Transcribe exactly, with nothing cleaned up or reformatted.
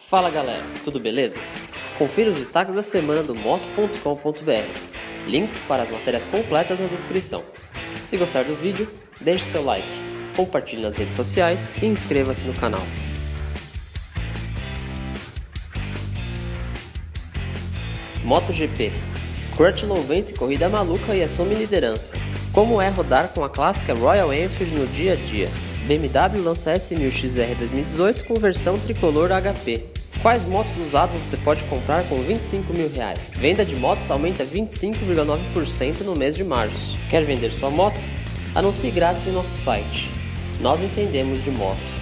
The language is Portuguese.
Fala galera, tudo beleza? Confira os destaques da semana do moto ponto com ponto br. Links para as matérias completas na descrição. Se gostar do vídeo, deixe seu like, compartilhe nas redes sociais e inscreva-se no canal. MotoGP. Crutchlow vence corrida maluca e assume liderança. Como é rodar com a clássica Royal Enfield no dia a dia? B M W lança S mil X R dois mil e dezoito com versão tricolor H P. Quais motos usadas você pode comprar com vinte e cinco mil reais? Venda de motos aumenta vinte e cinco vírgula nove por cento no mês de março. Quer vender sua moto? Anuncie grátis em nosso site. Nós entendemos de moto.